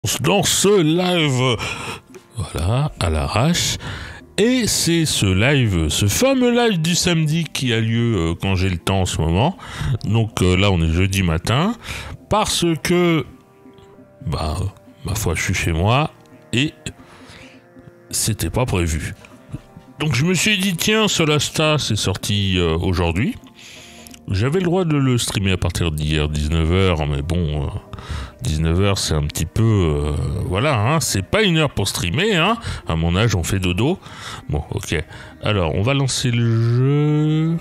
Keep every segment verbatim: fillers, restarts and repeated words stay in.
dans ce live, voilà, à l'arrache. Et c'est ce live, ce fameux live du samedi qui a lieu euh, quand j'ai le temps en ce moment. Donc euh, là, on est jeudi matin. Parce que, bah, ma foi, je suis chez moi et c'était pas prévu. Donc je me suis dit, tiens, Solasta, c'est sorti euh, aujourd'hui. J'avais le droit de le streamer à partir d'hier, dix-neuf heures, mais bon, euh, dix-neuf heures, c'est un petit peu... Euh, voilà, hein, c'est pas une heure pour streamer, hein. À mon âge, on fait dodo. Bon, ok. Alors, on va lancer le jeu.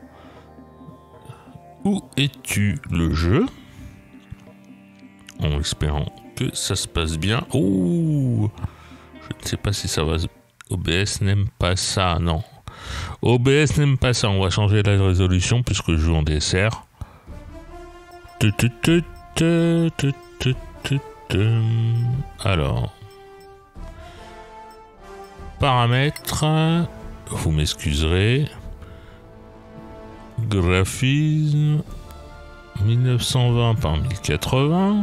Où es-tu, le jeu? En espérant que ça se passe bien. Oh, je ne sais pas si ça va... O B S n'aime pas ça, non. O B S n'aime pas ça, on va changer la résolution puisque je joue en D S R. Alors, paramètres, vous m'excuserez. Graphisme, mille neuf cent vingt par mille quatre-vingts.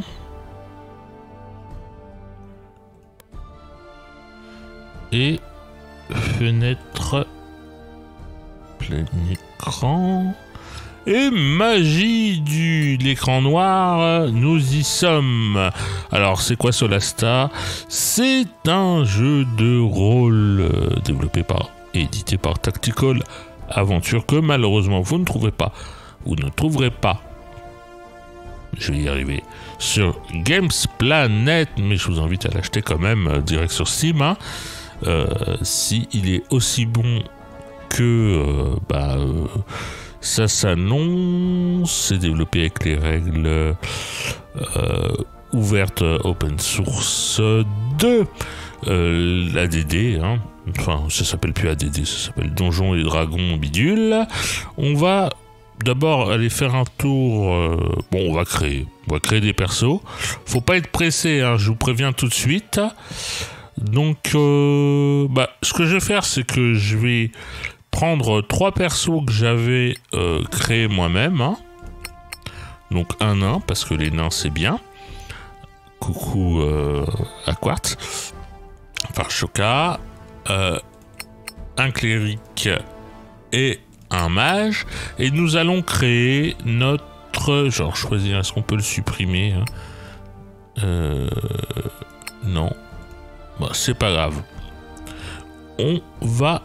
Et fenêtre plein écran. Et magie du l'écran noir, nous y sommes. Alors c'est quoi Solasta? C'est un jeu de rôle euh, développé par et édité par Tactical Aventure que malheureusement vous ne trouvez pas, vous ne trouverez pas. Je vais y arriver sur Gamesplanet, mais je vous invite à l'acheter quand même euh, direct sur Steam. Hein. Euh, si il est aussi bon que euh, bah, euh, ça s'annonce, c'est développé avec les règles euh, ouvertes open source de euh, l'A D D, hein. Enfin ça s'appelle plus A D D, ça s'appelle Donjons et Dragons bidule. On va d'abord aller faire un tour, euh, bon on va créer, on va créer des persos, faut pas être pressé, hein, je vous préviens tout de suite. Donc, euh, bah, ce que je vais faire, c'est que je vais prendre trois persos que j'avais euh, créés moi-même. Hein. Donc, un nain, parce que les nains, c'est bien. Coucou euh, à Quartz. Enfin, Choca. Euh, un cléric et un mage. Et nous allons créer notre... Genre, choisir, est-ce qu'on peut le supprimer hein euh, Non. Bon, c'est pas grave. On va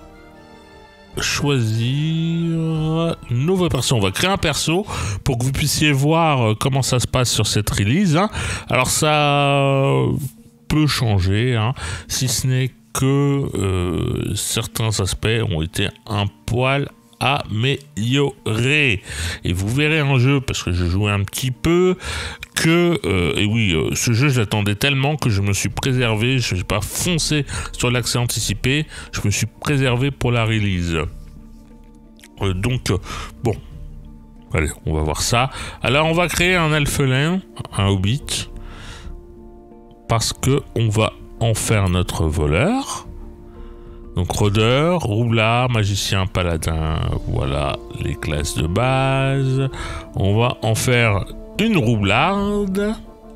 choisir nouveau perso. On va créer un perso pour que vous puissiez voir comment ça se passe sur cette release. Hein. Alors ça peut changer, hein, si ce n'est que euh, certains aspects ont été un poil améliorés. Et vous verrez en jeu, parce que je jouais un petit peu, que, euh, et oui, euh, ce jeu, je l'attendais tellement que je me suis préservé, je n'ai pas foncé sur l'accès anticipé, je me suis préservé pour la release. Euh, donc, euh, bon, allez, on va voir ça. Alors, on va créer un elfelin, un hobbit, parce que on va en faire notre voleur. Donc rôdeur, roulard, magicien, paladin, voilà les classes de base. On va en faire une roublarde.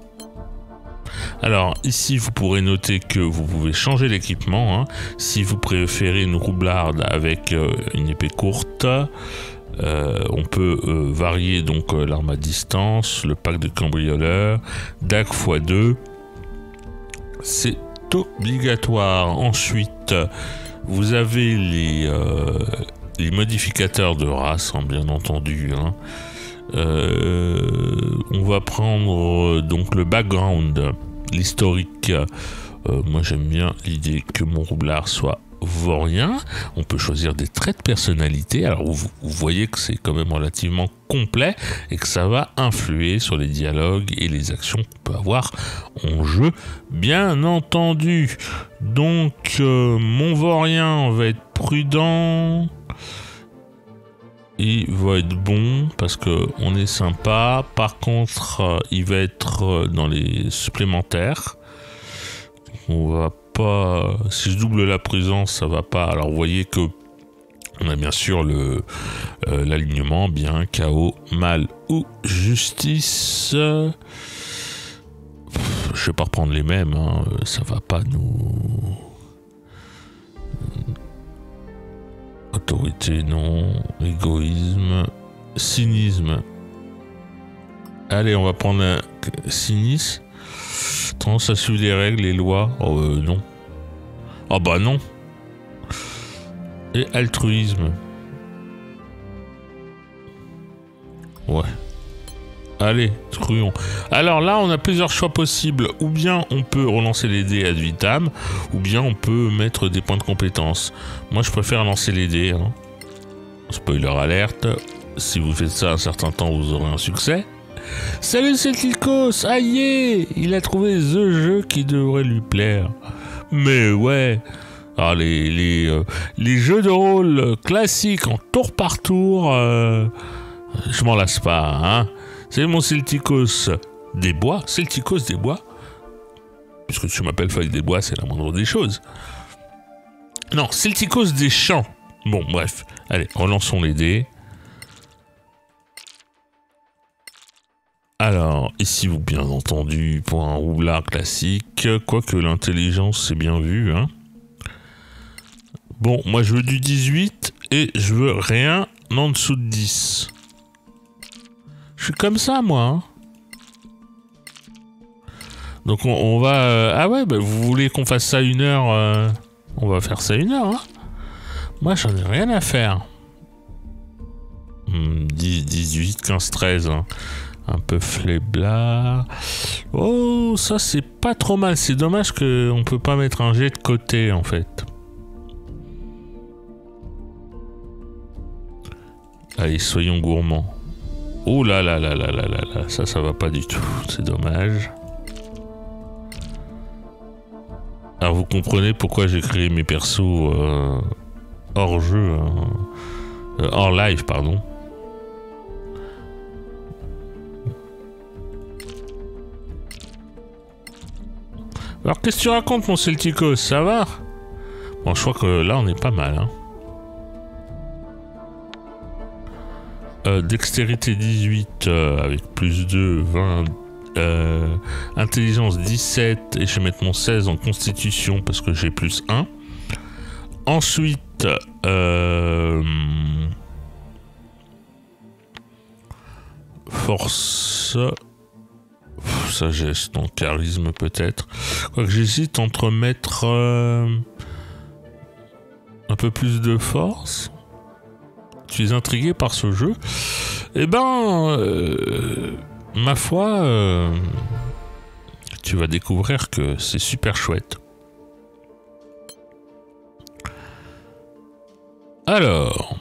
Alors ici vous pourrez noter que vous pouvez changer l'équipement. Hein. Si vous préférez une roublarde avec euh, une épée courte, euh, on peut euh, varier donc euh, l'arme à distance, le pack de cambrioleur, dague fois deux. C'est obligatoire. Ensuite, vous avez les, euh, les modificateurs de race, hein, bien entendu. Hein. Euh, on va prendre euh, donc le background, l'historique. Euh, moi, j'aime bien l'idée que mon roublard soit vaurien. On peut choisir des traits de personnalité. Alors, vous, vous voyez que c'est quand même relativement complet et que ça va influer sur les dialogues et les actions qu'on peut avoir en jeu, bien entendu. Donc, euh, mon vaurien va être prudent. Il va être bon parce que on est sympa. Par contre, euh, il va être euh, dans les supplémentaires. On va pas. Si je double la présence, ça va pas. Alors, vous voyez que on a bien sûr le euh, l'alignement bien, chaos, mal ou justice. je vais pas reprendre les mêmes, hein. Ça va pas nous... Autorité, non. Égoïsme. Cynisme. Allez, on va prendre un cynisme. Tendance à suivre les règles, les lois. Oh, euh, non. Ah bah non. Et altruisme. Ouais. Allez, truand. Alors là, on a plusieurs choix possibles. Ou bien on peut relancer les dés ad vitam, ou bien on peut mettre des points de compétence. Moi, je préfère lancer les dés. Hein. Spoiler alerte. Si vous faites ça un certain temps, vous aurez un succès. Salut Celticos. Aïe, il a trouvé the jeu qui devrait lui plaire. Mais ouais. Alors les, les, euh, les jeux de rôle classiques en tour par tour, euh, je m'en lasse pas, hein. C'est mon Celticos des bois, Celticos des bois, puisque tu m'appelles Feuille des bois, c'est la moindre des choses. Non, Celticos des champs. Bon, bref, allez, relançons les dés. Alors, ici, vous bien entendu, pour un roublard classique, quoique l'intelligence, c'est bien vu, hein. Bon, moi, je veux du dix-huit et je veux rien en dessous de dix. Je suis comme ça, moi. Hein. Donc, on, on va... Euh, ah ouais, bah, vous voulez qu'on fasse ça une heure euh, on va faire ça une heure. Hein. Moi, j'en ai rien à faire. Hmm, dix, dix-huit, quinze, treize. Hein. Un peu flébla. Oh, ça, c'est pas trop mal. C'est dommage qu'on peut pas mettre un jet de côté, en fait. Allez, soyons gourmands. Oh là là là là là là là, ça, ça va pas du tout, c'est dommage. Alors vous comprenez pourquoi j'ai créé mes persos euh, hors jeu, hein, euh, hors live, pardon. Alors qu'est-ce que tu racontes, mon Celticos, ça va? Bon, je crois que là on est pas mal, hein. Euh, dextérité dix-huit euh, avec plus deux, vingt, euh, intelligence dix-sept et je vais mettre mon seize en constitution parce que j'ai plus un. Ensuite, euh, force, sagesse, donc charisme peut-être. Quoique j'hésite entre mettre euh, un peu plus de force. Tu es intrigué par ce jeu? Eh ben, euh, ma foi, euh, tu vas découvrir que c'est super chouette. Alors,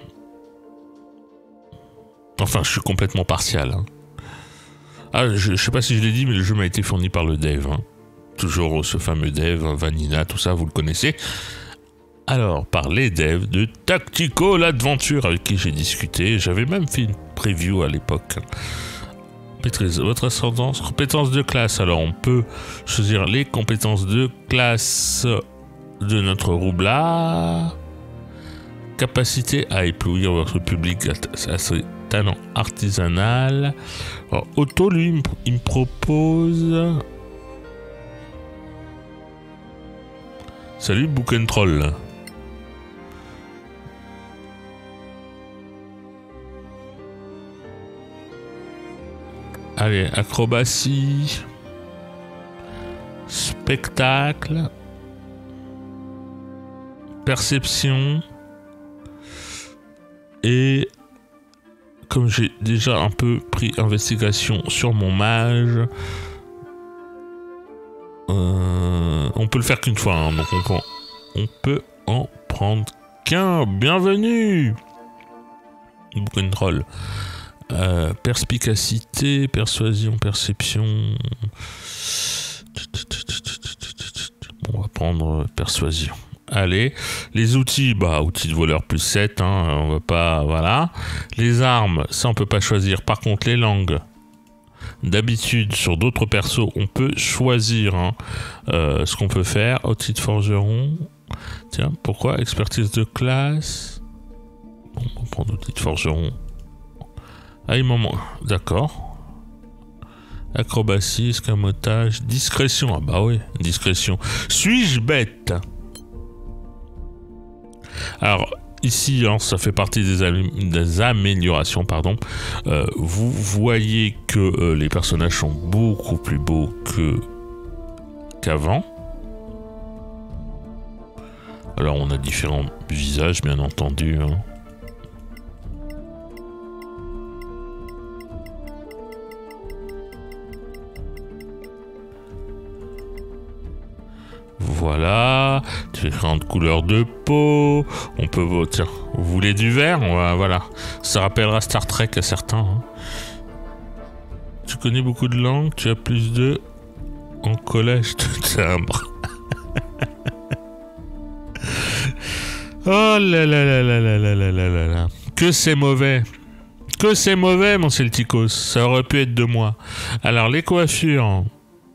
enfin, je suis complètement partial. Hein. Ah, je, je sais pas si je l'ai dit, mais le jeu m'a été fourni par le dev. Hein. Toujours ce fameux dev, Vanilla, tout ça, vous le connaissez. Alors, par les devs de Tactical Adventure avec qui j'ai discuté, j'avais même fait une preview à l'époque. Maîtrise votre ascendance, compétences de classe. Alors, on peut choisir les compétences de classe de notre roublard. Capacité à éblouir votre public à ses talents artisanal. Alors, Otto, lui, il me propose... Salut, Book and Troll. Allez, acrobatie, spectacle, perception, et comme j'ai déjà un peu pris investigation sur mon mage, euh, on peut le faire qu'une fois, hein, donc on, prend, on peut en prendre qu'un. Bienvenue, Book and Troll. Euh, perspicacité, persuasion, perception. Bon, on va prendre persuasion. Allez, les outils, bah outils de voleur plus sept, hein, on va pas, voilà. Les armes, ça on peut pas choisir. Par contre, les langues, d'habitude sur d'autres persos, on peut choisir hein, euh, ce qu'on peut faire. Outils de forgeron. Tiens, pourquoi expertise de classe. Bon, on va prendre outils de forgeron. Ah, il m'en manque. D'accord. Acrobatie, escamotage, discrétion. Ah bah oui, discrétion. Suis-je bête? Alors, ici, hein, ça fait partie des, des améliorations, pardon. Euh, vous voyez que euh, les personnages sont beaucoup plus beaux que qu'avant. Alors, on a différents visages, bien entendu. Hein. Voilà, différentes couleurs de peau. On peut, oh, tiens, vous voulez du vert? Voilà, ça rappellera Star Trek à certains. Hein. Tu connais beaucoup de langues, tu as plus de en collège de timbre. Oh là là là là là là là là là là. Que c'est mauvais. Que c'est mauvais, mon Celticos. Ça aurait pu être de moi. Alors, les coiffures.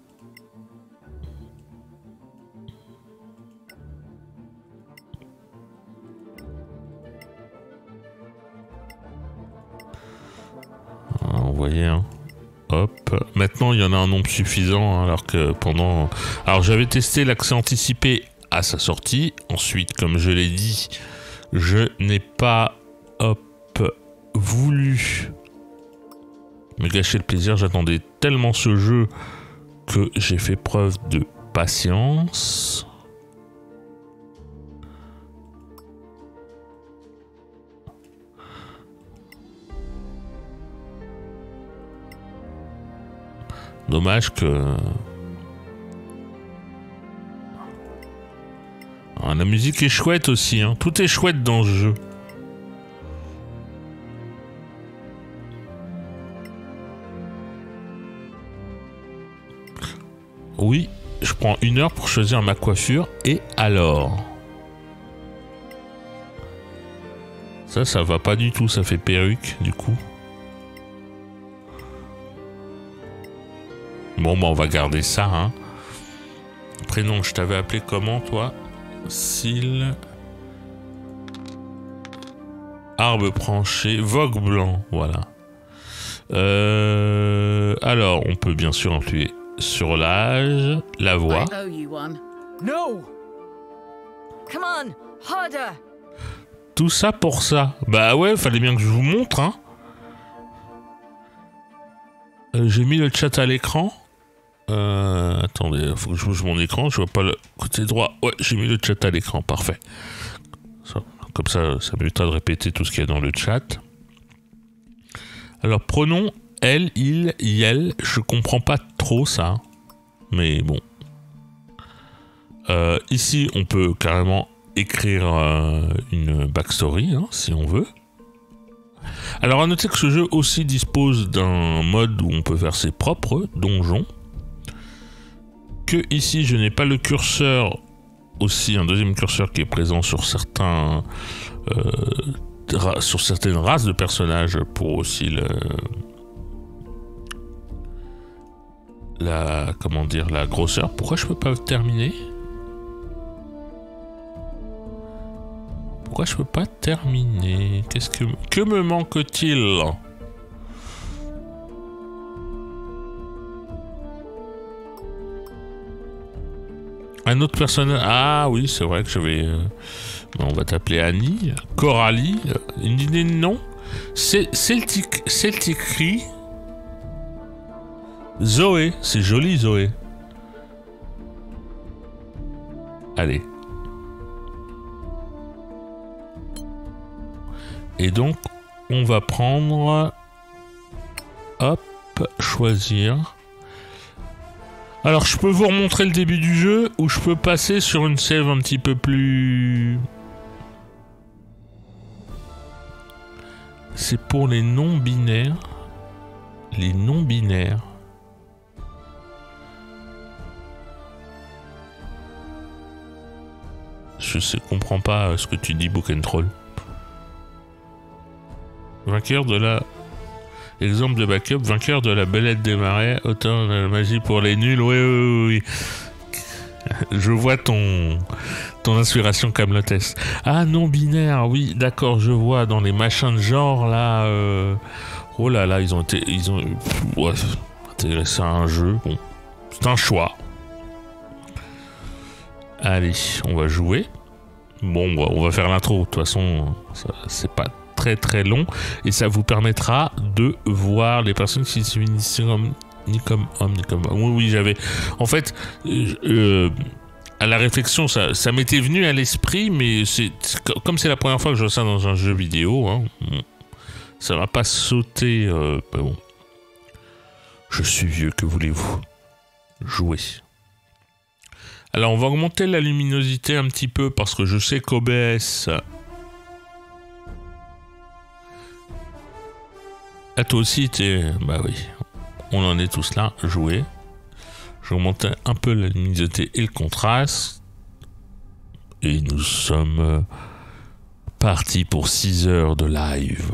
Vous voyez, hein. Hop. Maintenant, il y en a un nombre suffisant, hein, alors que pendant... Alors, j'avais testé l'accès anticipé à sa sortie. Ensuite, comme je l'ai dit, je n'ai pas, hop, voulu me gâcher le plaisir. J'attendais tellement ce jeu que j'ai fait preuve de patience. Dommage que... Ah, la musique est chouette aussi, hein. Tout est chouette dans ce jeu. Oui, je prends une heure pour choisir ma coiffure. Et alors? Ça, ça va pas du tout, ça fait perruque, du coup. Bon, bah, on va garder ça, hein. Prénom, je t'avais appelé comment, toi? Cils. Arbre branché. Vogue blanc, voilà. Euh, alors, on peut bien sûr inclure sur l'âge, la voix. No. Come on, harder. Tout ça pour ça. Bah ouais, fallait bien que je vous montre, hein. Euh, J'ai mis le chat à l'écran. Euh, attendez, faut que je bouge mon écran, je vois pas le côté droit. Ouais, j'ai mis le chat à l'écran, parfait. Ça, comme ça, ça m'évitera de répéter tout ce qu'il y a dans le chat. Alors, pronom elle, il, yel. Je comprends pas trop ça, mais bon. Euh, ici, on peut carrément écrire euh, une backstory, hein, si on veut. Alors, à noter que ce jeu aussi dispose d'un mode où on peut faire ses propres donjons. Que ici, je n'ai pas le curseur, aussi un deuxième curseur qui est présent sur certains, euh, sur certaines races de personnages pour aussi le, la, comment dire, la grosseur. Pourquoi je peux pas terminer? Pourquoi je peux pas terminer? Qu'est-ce que, que me manque-t-il? Un autre personnage. Ah oui, c'est vrai que je vais. Euh... On va t'appeler Annie. Coralie. Une idée de nom. Celtic. Celticry. Zoé. C'est joli, Zoé. Allez. Et donc, on va prendre. Hop. Choisir. Alors, je peux vous remontrer le début du jeu ou je peux passer sur une save un petit peu plus... C'est pour les non-binaires. Les non-binaires. Je sais, comprends pas ce que tu dis, Book and Troll. Vainqueur de la... Exemple de backup, vainqueur de la belette des marais, autant de la magie pour les nuls, oui, oui, oui. Je vois ton, ton inspiration camelotesque. Ah, non-binaire, oui, d'accord, je vois, dans les machins de genre, là, euh... oh là là, ils ont été, ils ont, ouais. intégrer ça à un jeu. Bon, c'est un choix. Allez, on va jouer. Bon, on va faire l'intro. De toute façon, c'est pas très très long. Et ça vous permettra de voir les personnes qui se finissent comme ni comme homme, ni comme homme. Oui, oui, j'avais... En fait, euh, à la réflexion, ça, ça m'était venu à l'esprit, mais c'est comme c'est la première fois que je vois ça dans un jeu vidéo, hein, ça m'a pas sauté. Euh, bah bon. Je suis vieux, que voulez-vous? Jouer. Alors, on va augmenter la luminosité un petit peu, parce que je sais qu'O B S... Ah, toi aussi, t'es... Bah oui. On en est tous là, jouer. Je vais augmenter un peu la luminosité et le contraste. Et nous sommes partis pour six heures de live.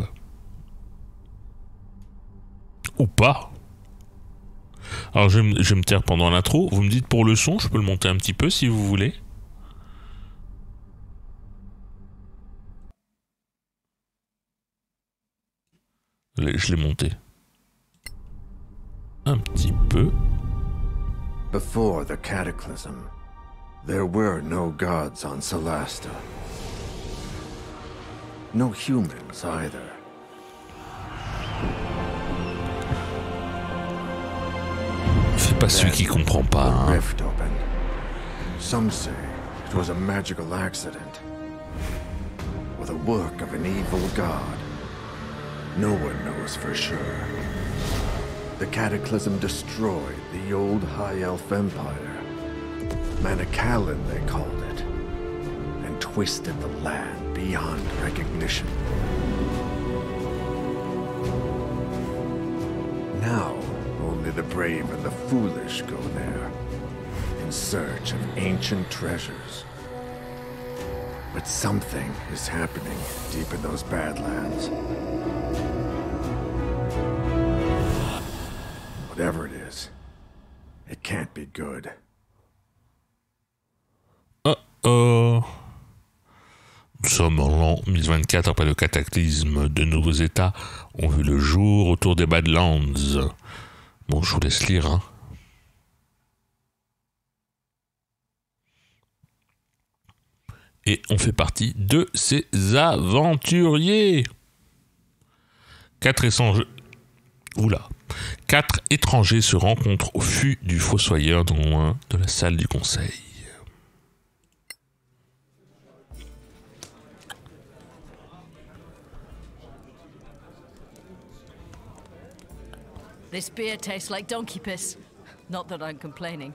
Ou pas. Alors je vais, je vais me taire pendant l'intro. Vous me dites pour le son, je peux le monter un petit peu si vous voulez. Je l'ai monté. Un petit peu. Before the cataclysm, there were no gods on Solasta. No humans either. Fais pas celui qui comprend pas. The hein. rift opened. Some say it was a magical accident, or the work of an evil god. No one knows for sure. The cataclysm destroyed the old High Elf Empire. Manacalon, they called it. And twisted the land beyond recognition. Now, only the brave and the foolish go there, in search of ancient treasures. But something is happening deep in those Badlands. Whatever it is, it can't be good. Oh oh. Nous sommes en l'an mille vingt-quatre après le cataclysme. De nouveaux États ont vu le jour autour des Badlands. Bon, je vous laisse lire. Hein. Et on fait partie de ces aventuriers. Quatre échanges... Oula. Quatre étrangers se rencontrent au fût du fossoyeur non loin de la salle du conseil. This beer tastes like donkey piss. Not that I'm complaining.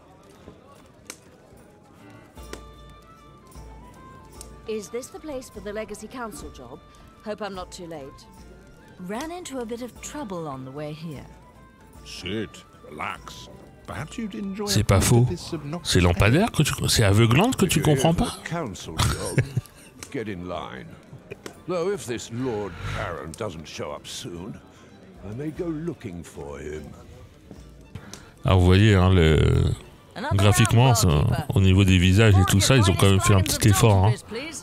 Is this the place for the Legacy Council job? Hope I'm not too late. Ran into a bit of trouble on the way here. Sit, relax. Perhaps you'd enjoy C'est pas faux. C'est lampadaire que tu... C'est aveuglante que tu comprends pas. Council job. Get in line. Though if this Lord Baron doesn't show up soon, I may go looking for him. Ah, vous voyez, hein, le... graphiquement, ça, au niveau des visages et tout ça, ils ont quand même fait un petit effort. Hein.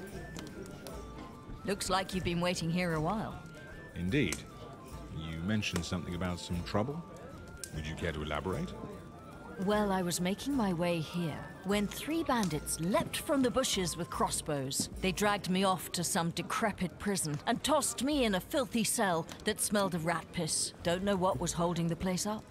Looks like you've been waiting here a while. Indeed. You mentioned something about some trouble. Would you care to elaborate? Well, I was making my way here when three bandits leapt from the bushes with crossbows. They dragged me off to some decrepit prison and tossed me in a filthy cell that smelled of rat piss. Don't know what was holding the place up.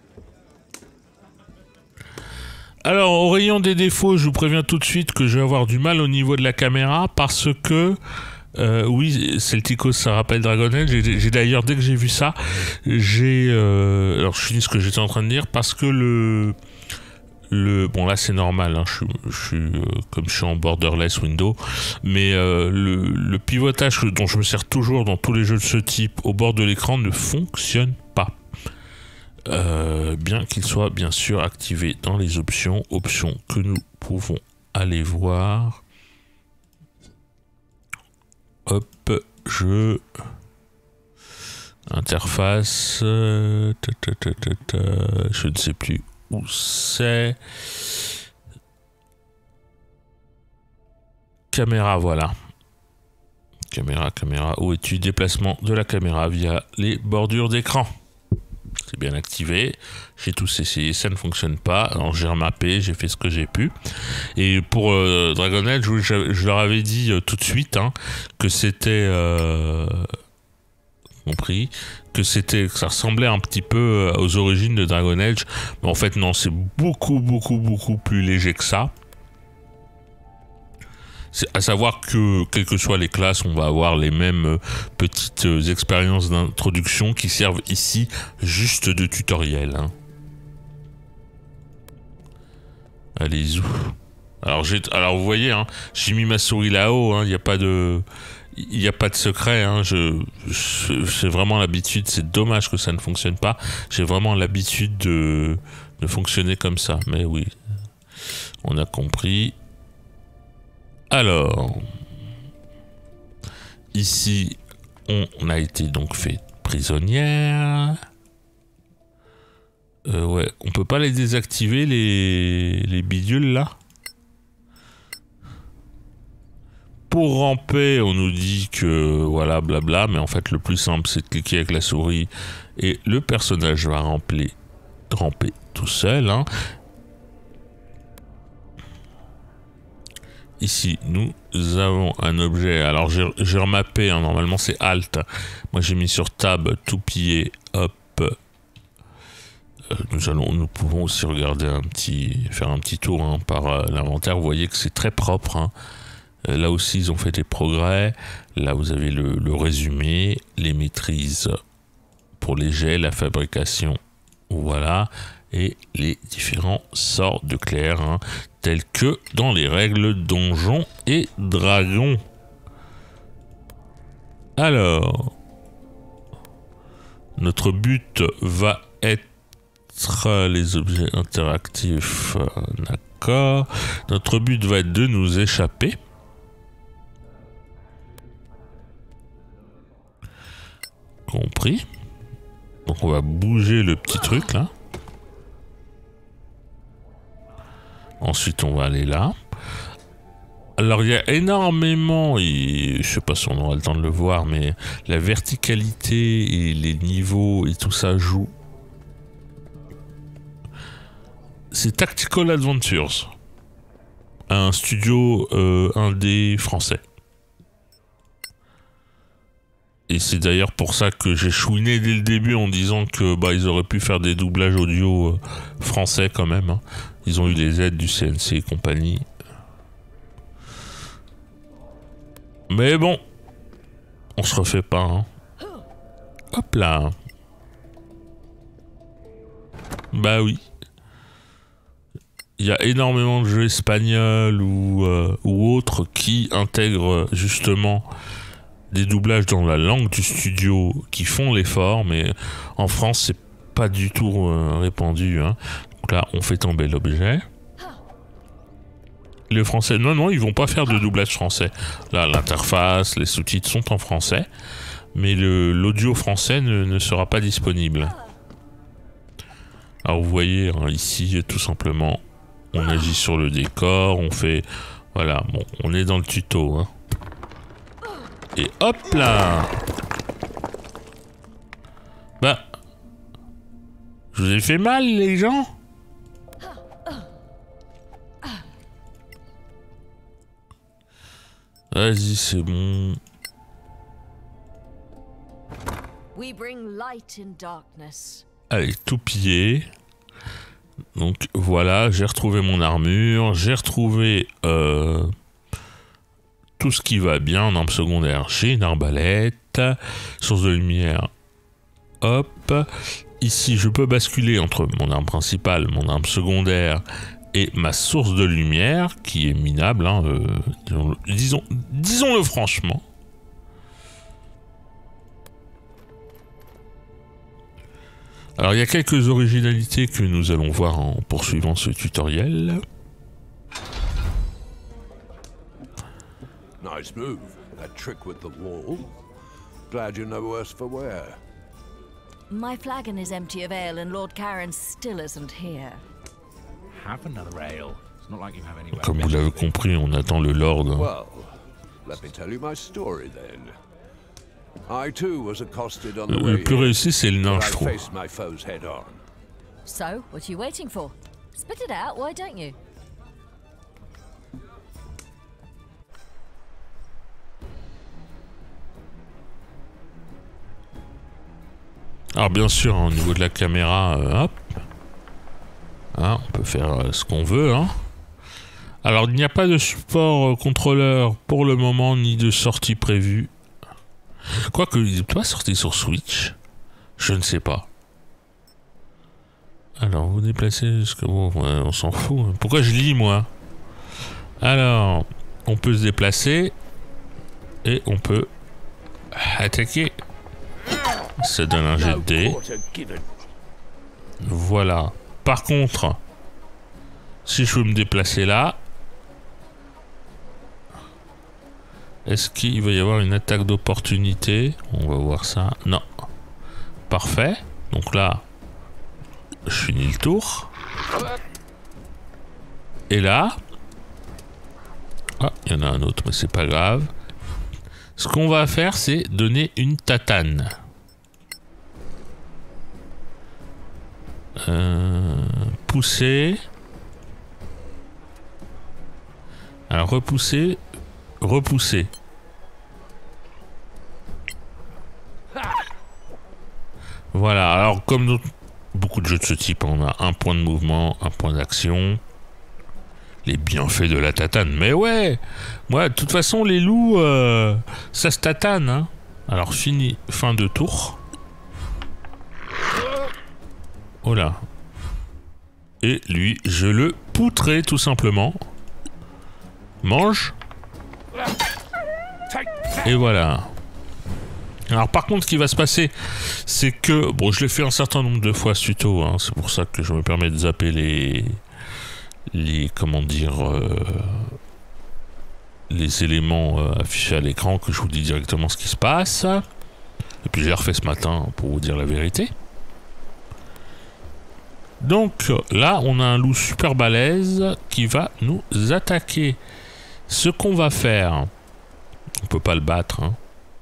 Alors, au rayon des défauts, je vous préviens tout de suite que je vais avoir du mal au niveau de la caméra parce que, euh, oui, Celticos, ça rappelle Dragon Age. J'ai, j'ai d'ailleurs, dès que j'ai vu ça, j'ai... Euh, alors, je finis ce que j'étais en train de dire parce que le... le bon, là, c'est normal, hein, je, je suis, euh, comme je suis en borderless window, mais euh, le, le pivotage dont je me sers toujours dans tous les jeux de ce type au bord de l'écran ne fonctionne pas. Euh, bien qu'il soit bien sûr activé dans les options, options que nous pouvons aller voir. Hop, jeu, interface, euh, ta, ta, ta, ta, ta, je ne sais plus où c'est. Caméra, voilà. Caméra, caméra, où es-tu? Déplacement de la caméra via les bordures d'écran. C'est bien activé. J'ai tous essayé, ça ne fonctionne pas. Alors j'ai remappé, j'ai fait ce que j'ai pu. Et pour euh, Dragon Age, je, je leur avais dit euh, tout de suite hein, que c'était euh, compris, que c'était, que ça ressemblait un petit peu aux origines de Dragon Age. Mais en fait non, c'est beaucoup beaucoup beaucoup plus léger que ça. C'est à savoir que, quelles que soient les classes, on va avoir les mêmes euh, petites euh, expériences d'introduction qui servent ici juste de tutoriel. Hein. Allez, où alors, j'ai, alors vous voyez, hein, j'ai mis ma souris là-haut, il n'y a pas de... Il n'y a pas de secret, hein, je, je, j'ai vraiment l'habitude, c'est dommage que ça ne fonctionne pas, j'ai vraiment l'habitude de, de fonctionner comme ça, mais oui, on a compris. Alors, ici, on a été donc fait prisonnière. Euh, ouais, on peut pas les désactiver, les, les bidules, là. Pour ramper, on nous dit que, voilà, blabla, mais en fait, le plus simple, c'est de cliquer avec la souris et le personnage va ramper, ramper tout seul, hein. Ici, nous avons un objet. Alors, j'ai, j'ai remappé. Hein, normalement, c'est Alt. Moi, j'ai mis sur Tab, tout piller. Hop. Euh, nous allons, nous pouvons aussi regarder un petit, faire un petit tour hein, par euh, l'inventaire. Vous voyez que c'est très propre. Hein. Euh, là aussi, ils ont fait des progrès. Là, vous avez le, le résumé, les maîtrises pour les jets, la fabrication. Voilà. Et les différents sorts de clair, hein, tels que dans les règles Donjons et Dragons. Alors, notre but va être les objets interactifs, d'accord. Notre but va être de nous échapper. Compris. Donc on va bouger le petit truc là. Ensuite, on va aller là. Alors, il y a énormément, et je sais pas si on aura le temps de le voir, mais la verticalité et les niveaux et tout ça joue. C'est Tactical Adventures, un studio euh, indé français. Et c'est d'ailleurs pour ça que j'ai chouiné dès le début en disant que bah ils auraient pu faire des doublages audio euh, français quand même. Hein. Ils ont eu les aides du C N C et compagnie. Mais bon, on se refait pas. Hein. Hop là. Bah oui. Il y a énormément de jeux espagnols ou, euh, ou autres qui intègrent justement des doublages dans la langue du studio qui font l'effort, mais en France c'est pas du tout euh, répandu. Hein. Donc là on fait tomber l'objet. Les français, non non ils vont pas faire de doublage français. Là l'interface, les sous-titres sont en français, mais le, l'audio français ne, ne sera pas disponible. Alors vous voyez hein, ici tout simplement on agit sur le décor, on fait voilà, bon on est dans le tuto hein. Et hop là. Bah je vous ai fait mal les gens. Vas-y c'est bon. We bring light in darkness. Allez tout piller. Donc voilà, j'ai retrouvé mon armure, j'ai retrouvé euh, tout ce qui va bien en arme secondaire. J'ai une arbalète, source de lumière, hop. Ici, je peux basculer entre mon arme principale, mon arme secondaire et ma source de lumière, qui est minable, hein, euh, disons, disons, disons-le franchement. Alors, il y a quelques originalités que nous allons voir en poursuivant ce tutoriel. Nice move. That trick with the wall. Glad you're no worse for wear. My flagon is empty of ale and Lord Karen still isn't here. Have another ale. It's not like you have anywhere. Comme vous l'avez compris, on attend le Lord. Well, let me tell you my story then. I too was accosted on the Le, way le plus here, réussi, c'est le nain, but je I trouve. faced my foes head on. So, what are you waiting for? Spit it out, why don't you? Alors bien sûr, hein, au niveau de la caméra, euh, hop. Hein, on peut faire euh, ce qu'on veut. Hein. Alors, il n'y a pas de support euh, contrôleur pour le moment, ni de sortie prévue. Quoique, il n'est pas sorti sur Switch. Je ne sais pas. Alors, vous déplacez jusqu'à... Bon, ouais, on s'en fout. Pourquoi je lis, moi? Alors, on peut se déplacer. Et on peut attaquer. Ça donne un jet de dés. Voilà. Par contre, si je veux me déplacer là, est-ce qu'il va y avoir une attaque d'opportunité? On va voir ça. Non. Parfait. Donc là, je finis le tour. Et là... Ah, il y en a un autre, mais c'est pas grave. Ce qu'on va faire, c'est donner une tatane. Euh, pousser. Alors repousser, repousser. Voilà, alors comme dans beaucoup de jeux de ce type, on a un point de mouvement, un point d'action. Les bienfaits de la tatane. Mais ouais, moi, de toute façon, les loups, euh, ça se tatane. Hein. Alors fini, fin de tour. Oh là. Et lui, je le poutrerai tout simplement. Mange. Et voilà. Alors par contre, ce qui va se passer, c'est que... Bon, je l'ai fait un certain nombre de fois ce tuto. Hein, c'est pour ça que je me permets de zapper les... Les... Comment dire... Euh, les éléments euh, affichés à l'écran, que je vous dis directement ce qui se passe. Et puis je l'ai refait ce matin pour vous dire la vérité. Donc là, on a un loup super balèze qui va nous attaquer. Ce qu'on va faire, on peut pas le battre, hein,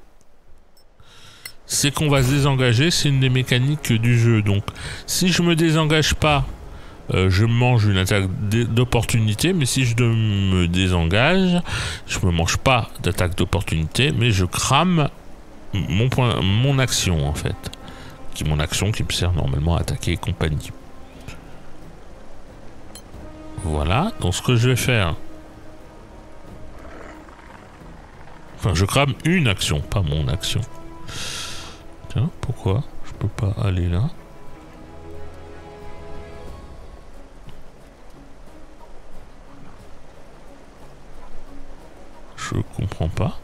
c'est qu'on va se désengager. C'est une des mécaniques du jeu. Donc, si je me désengage pas, euh, je mange une attaque d'opportunité. Mais si je me désengage, je me mange pas d'attaque d'opportunité, mais je crame mon point, mon action en fait, qui est mon action qui me sert normalement à attaquer et compagnie. Voilà, donc ce que je vais faire... Enfin, je crame une action, pas mon action. Tiens, pourquoi je peux pas aller là? Je comprends pas.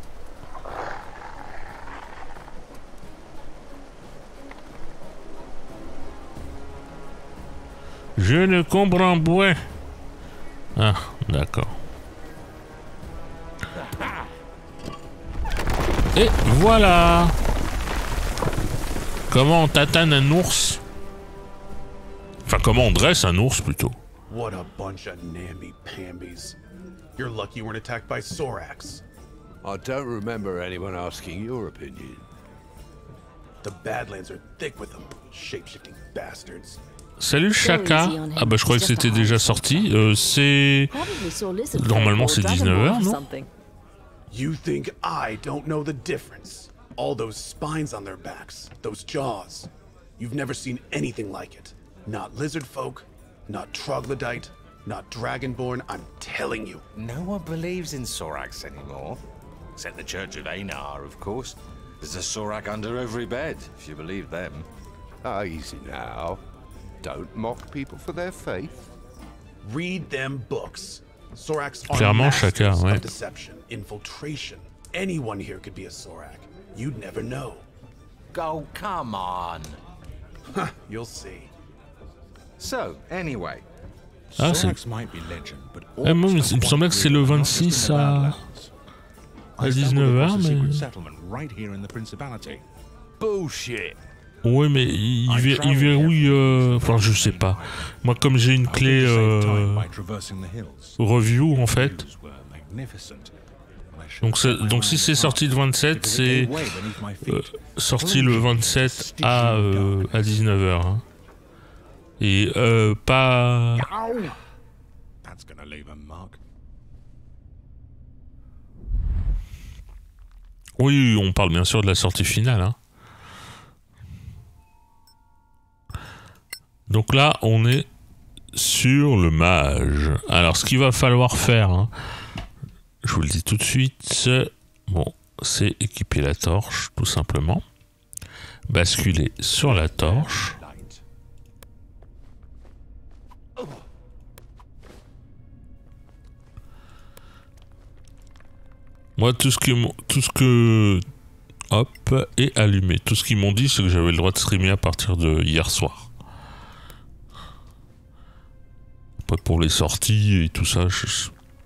Je ne comprends pas. Ah, d'accord. Et voilà. Comment on tatane un ours? Enfin, comment on dresse un ours, plutôt. What a bunch of namby-pambies. You're lucky you weren't attacked by Sorax. I don't remember anyone asking your opinion. The Badlands are thick with them, shape-shifting bastards. Salut Chaka. Ah bah je croyais que c'était déjà sorti. Euh, c'est... Normalement c'est dix-neuf heures, non? You think I don't know the difference? All those spines on their backs, those jaws. You've never seen anything like it. Not lizard folk, not troglodyte, not dragonborn, I'm telling you. No one believes in Sorax anymore. Except the Church of Einar, of course. There's a Sorak under every bed, if you believe them. Ah, easy now. Don't mock people for their faith. Read them books. Sorax are Clairement, masters Chaka, ouais. of deception, infiltration. Anyone here could be a Sorak. You'd never know. Go, come on. You'll see. So, anyway. Ah, Sorax might be legend, but Eh, moi, il me semblait que c'est le vingt-six à... à dix-neuf heures, mais... settlement right here in the Principality. Bullshit. Ouais, mais il, il, ver- il verrouille... Euh... Enfin, je sais pas. Moi, comme j'ai une clé euh... review, en fait... Donc, donc si c'est sorti le vingt-sept, c'est euh, sorti le vingt-sept à, euh, à dix-neuf heures. Hein. Et euh, pas... Oui, on parle bien sûr de la sortie finale. Hein. Donc là, on est sur le mage. Alors, ce qu'il va falloir faire, hein, je vous le dis tout de suite, bon, c'est équiper la torche, tout simplement. Basculer sur la torche. Moi, tout ce que, tout ce que, hop, est allumé. Tout ce qu'ils m'ont dit, c'est que j'avais le droit de streamer à partir de hier soir. Pas pour les sorties et tout ça. Je...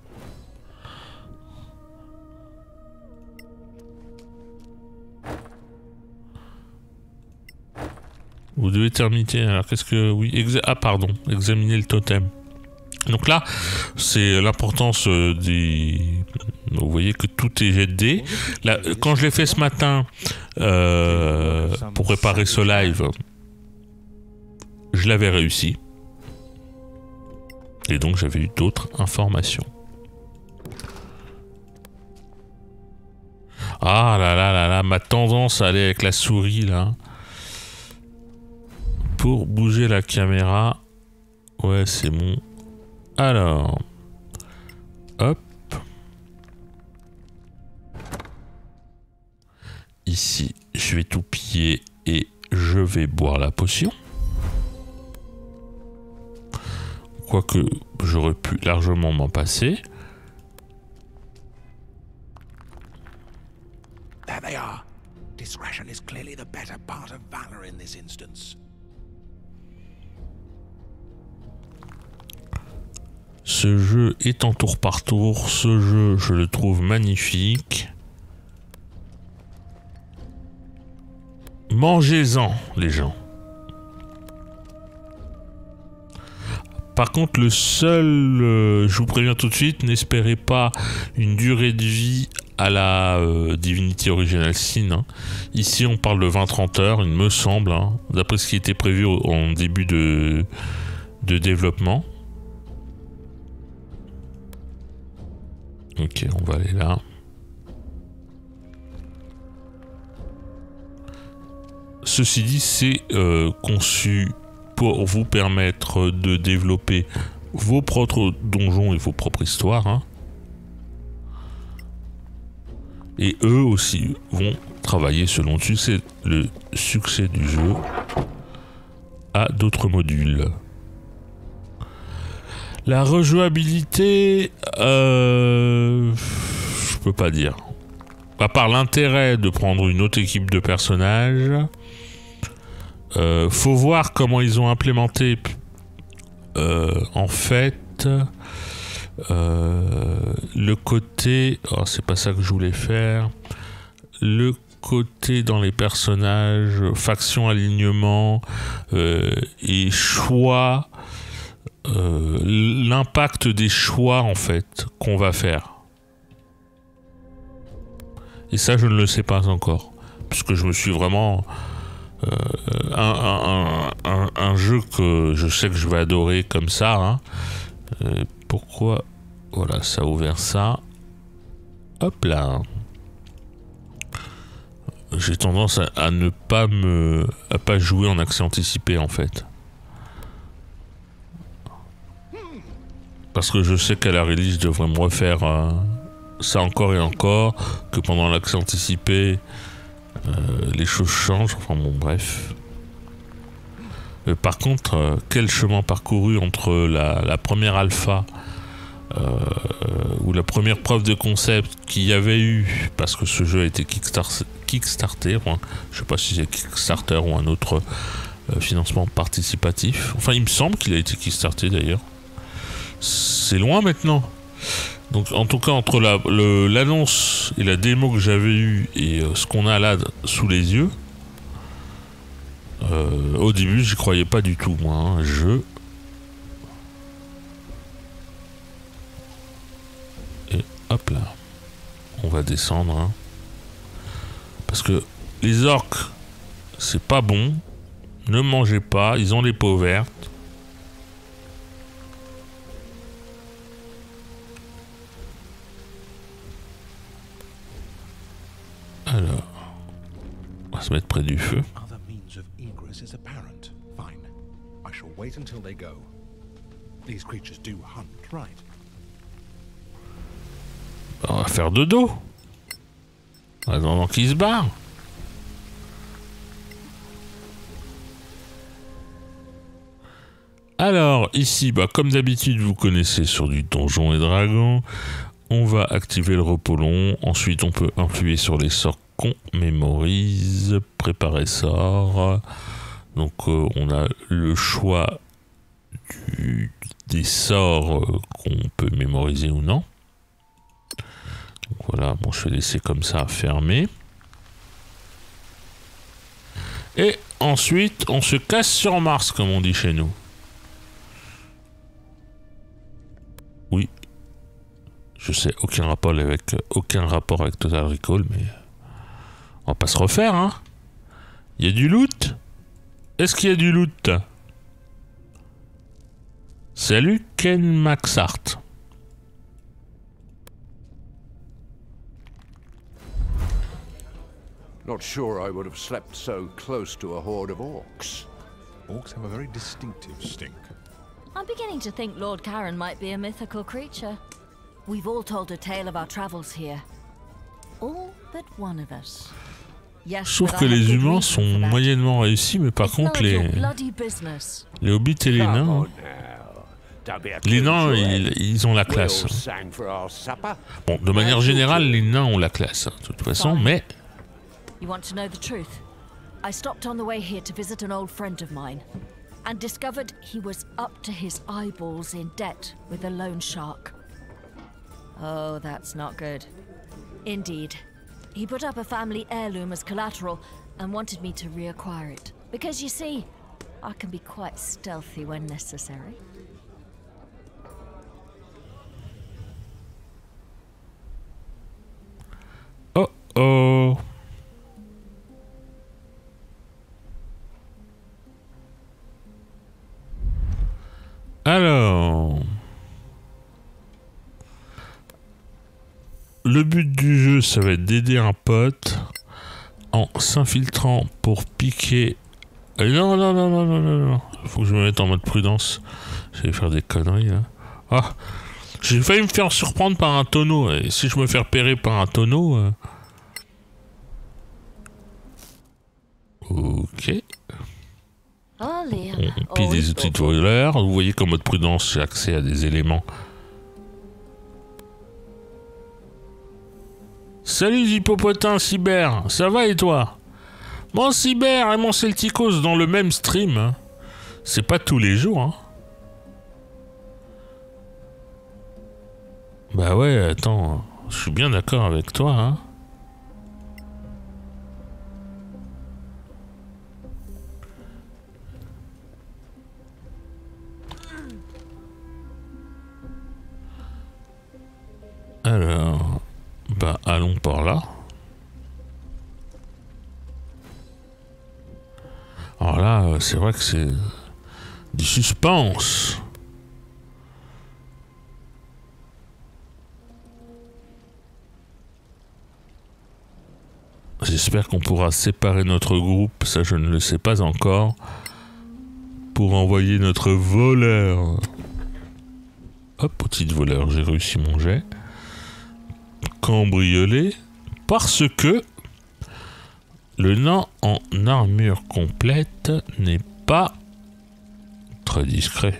Vous devez terminer. Alors, qu'est-ce que, oui, exa... ah pardon, examiner le totem. Donc là, c'est l'importance des... Vous voyez que tout est jet de dés. Là, quand je l'ai fait ce matin, euh, pour préparer ce live, je l'avais réussi. Et donc j'avais eu d'autres informations. Ah là là là là, ma tendance à aller avec la souris là. Pour bouger la caméra. Ouais, c'est bon. Alors, hop. Ici, je vais tout piller et je vais boire la potion. Quoique, j'aurais pu largement m'en passer. There they are. Discretion is clearly the better part of valor in this instance. Ce jeu est en tour par tour. Ce jeu, je le trouve magnifique. Mangez-en, les gens. Par contre, le seul... Euh, je vous préviens tout de suite, n'espérez pas une durée de vie à la euh, Divinity Original Sin. Hein. Ici, on parle de vingt à trente heures, il me semble, hein, d'après ce qui était prévu au, en début de, de développement. Ok, on va aller là. Ceci dit, c'est euh, conçu pour vous permettre de développer vos propres donjons et vos propres histoires. Hein. Et eux aussi vont travailler selon le succès, le succès du jeu à d'autres modules. La rejouabilité, euh, je peux pas dire. À part l'intérêt de prendre une autre équipe de personnages, euh, faut voir comment ils ont implémenté. Euh, en fait, euh, le côté, oh, c'est pas ça que je voulais faire. Le côté dans les personnages, faction, alignement euh, et choix. Euh, l'impact des choix en fait qu'on va faire, et ça je ne le sais pas encore puisque je me suis vraiment euh, un, un, un, un jeu que je sais que je vais adorer comme ça hein. euh, pourquoi voilà ça a ouvert ça, hop là, j'ai tendance à, à ne pas me à pas jouer en accès anticipé en fait. Parce que je sais qu'à la release, je devrais me refaire euh, ça encore et encore, que pendant l'accès anticipé, euh, les choses changent, enfin bon, bref. Euh, par contre, euh, quel chemin parcouru entre la, la première alpha, euh, ou la première preuve de concept qu'il y avait eu, parce que ce jeu a été kickstar kickstarté, enfin, je sais pas si c'est Kickstarter ou un autre euh, financement participatif, enfin il me semble qu'il a été kickstarté d'ailleurs. C'est loin maintenant. Donc en tout cas entre l'annonce et la démo que j'avais eue et euh, ce qu'on a là sous les yeux, euh, au début j'y croyais pas du tout moi. Hein. Je et hop là, on va descendre. Hein. Parce que les orques, c'est pas bon. Ne mangez pas, ils ont les peaux vertes. Alors, on va se mettre près du feu. Other means of egress is apparent. Fine. I shall wait until they go. These creatures do hunt, right? On va faire de dos. En attendant qu'ils se barrent. Alors, ici, bah, comme d'habitude, vous connaissez sur du Donjon et Dragon, on va activer le repos long. Ensuite, on peut influer sur les sorts qu'on mémorise. Préparer sort. Donc, euh, on a le choix du, des sorts euh, qu'on peut mémoriser ou non. Donc voilà, bon, je vais laisser comme ça fermer. Et ensuite, on se casse sur Mars, comme on dit chez nous. Oui. Je sais, aucun rapport avec, aucun rapport avec Total Recall, mais on va pas se refaire, hein. Il y a du loot? Est-ce qu'il y a du loot? Salut Ken Maxart. Not sure I would have slept so close to a horde of orcs. Orcs have a very distinctive stink. I'm beginning to think Lord Karen might be a mythical creature. We've all told a tale of our travels here. All but one of us. Yes, Je trouve que les humains sont moyennement réussis, mais par contre les les hobbits et les nains, les nains ils, ils ont la classe. Bon, de manière générale, les nains ont la classe, de toute façon, mais. You want to know the truth? I stopped on the way here to visit an old friend of mine, and discovered he was up to his eyeballs in debt with a loan shark. Oh, that's not good. Indeed. He put up a family heirloom as collateral and wanted me to reacquire it. Because you see, I can be quite stealthy when necessary. Oh oh. Alors, le but du jeu, ça va être d'aider un pote en s'infiltrant pour piquer. Non, non, non, non, non, non, non. Faut que je me mette en mode prudence. Je vais faire des conneries là. Ah, j'ai failli me faire surprendre par un tonneau. Et si je me fais repérer par un tonneau. Euh... Ok. On pille des outils de voleur. Vous voyez qu'en mode prudence, j'ai accès à des éléments. Salut Hippopotain Cyber, ça va et toi? Mon Cyber et mon Celticos dans le même stream. Hein. C'est pas tous les jours. Hein. Bah ouais, attends, je suis bien d'accord avec toi. Hein. Alors, bah allons par là. Alors là, c'est vrai que c'est du suspense. J'espère qu'on pourra séparer notre groupe, ça je ne le sais pas encore, pour envoyer notre voleur. Hop, petite voleur, j'ai réussi mon jet. Cambrioler, parce que le nain en armure complète n'est pas très discret.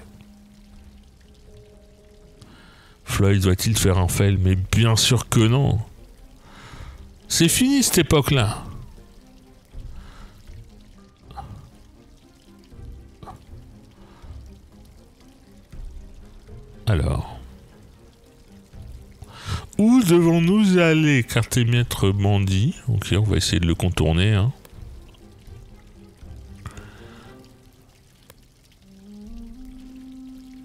Floyd va-t-il faire un fail? Mais bien sûr que non. C'est fini cette époque-là. Alors. Où devons-nous aller? Cartémètre bandit. Ok, on va essayer de le contourner. Hein.